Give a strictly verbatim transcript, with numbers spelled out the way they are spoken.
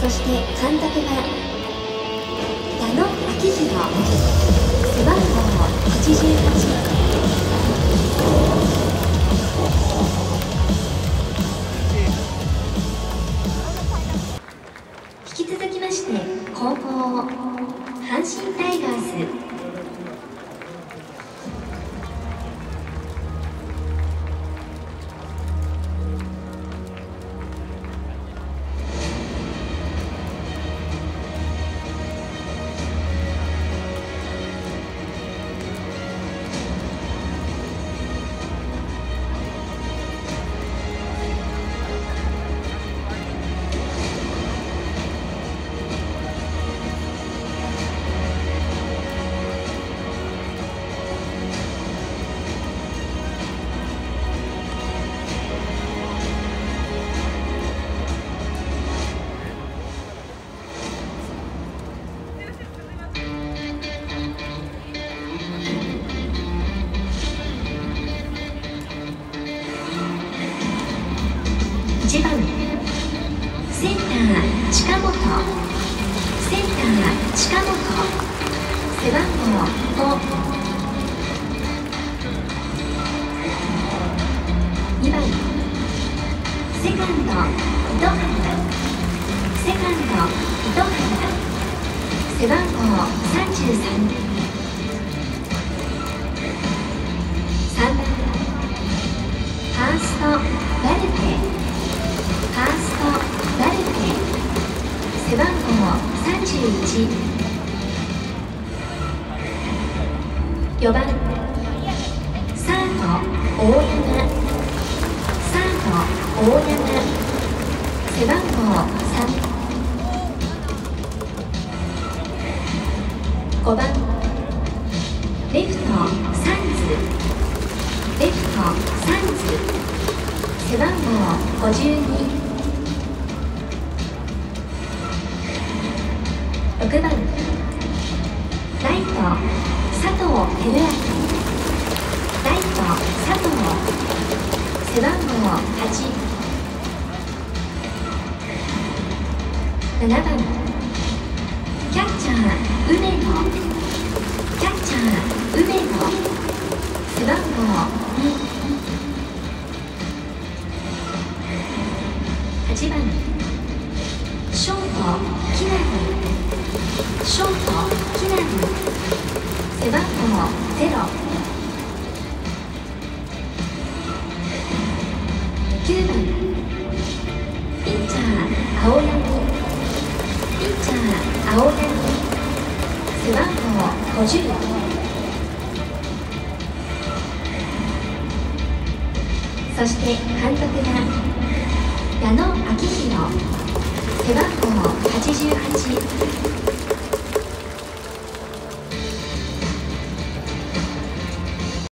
そして監督は矢野昭弘、背番号はちじゅうはち。引き続きまして後攻阪神タイガース。いちばんセンター近本、センター近本、背番号ご。にばんセカンド糸原、セカンド糸原、背番号さんじゅうさん。さんばんファーストバルテ、ファーストバルテ、背番号さんじゅういち。よばんサード大山、サード大山、背番号さん。ごばんレフトサンズ、レフトサンズ、背番号ごじゅうに。ろくばんライト佐藤輝明、ライト佐藤、背番号はち。ななばんキャッチャー梅野、キャッチャー梅野、背番号に。はちばんショート木浪、ショート木浪、背番号ゼロ。きゅうばんピッチャー青柳、ピッチャー青柳、背番号ごじゅう。そして監督が矢野昭弘、背番号はちじゅうはち。